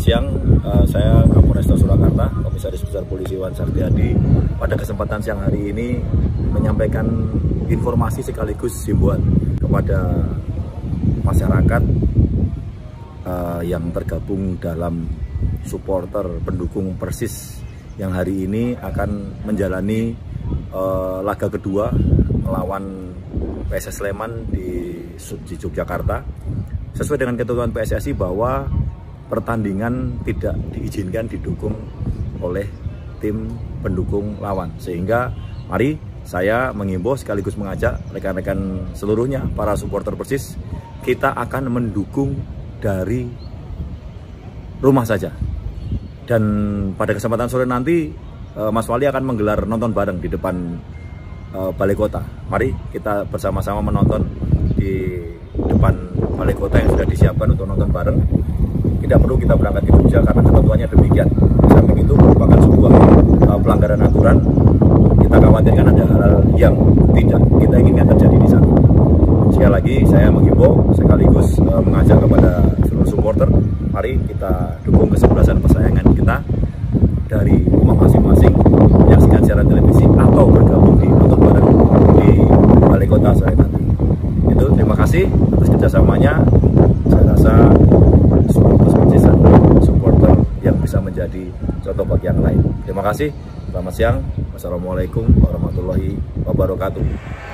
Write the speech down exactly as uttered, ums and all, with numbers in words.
siang, uh, saya Kapolresta Surakarta, Komisaris Besar Polisi Wan Saktiadi. Pada kesempatan siang hari ini menyampaikan informasi sekaligus himbauan kepada masyarakat uh, yang tergabung dalam supporter pendukung Persis yang hari ini akan menjalani uh, laga kedua melawan P S S Sleman di, di Yogyakarta. Sesuai dengan ketentuan P S S I bahwa pertandingan tidak diizinkan didukung oleh tim pendukung lawan, sehingga mari saya mengimbau sekaligus mengajak rekan-rekan seluruhnya para supporter Persis, kita akan mendukung dari rumah saja. Dan pada kesempatan sore nanti Mas Wali akan menggelar nonton bareng di depan Balai Kota. Mari kita bersama-sama menonton di depan Balai Kota yang sudah disiapkan untuk nonton bareng. Tidak perlu kita berangkat ke Jogja karena ketentuannya demikian. Di samping itu merupakan sebuah uh, pelanggaran aturan. Kita khawatirkan ada hal-hal yang tidak kita inginkan terjadi di sana. Sekali lagi saya menghimbau sekaligus uh, mengajak kepada seluruh supporter, mari kita dukung kesebelasan kesayangan kita dari rumah masing-masing, menyaksikan siaran televisi atau bergabung di nonton bareng di Balai Kota sore nanti. Itu terima kasih atas kerjasamanya. Saya rasa supporter yang bisa menjadi contoh bagi yang lain. Terima kasih. Selamat siang. Wassalamualaikum warahmatullahi wabarakatuh.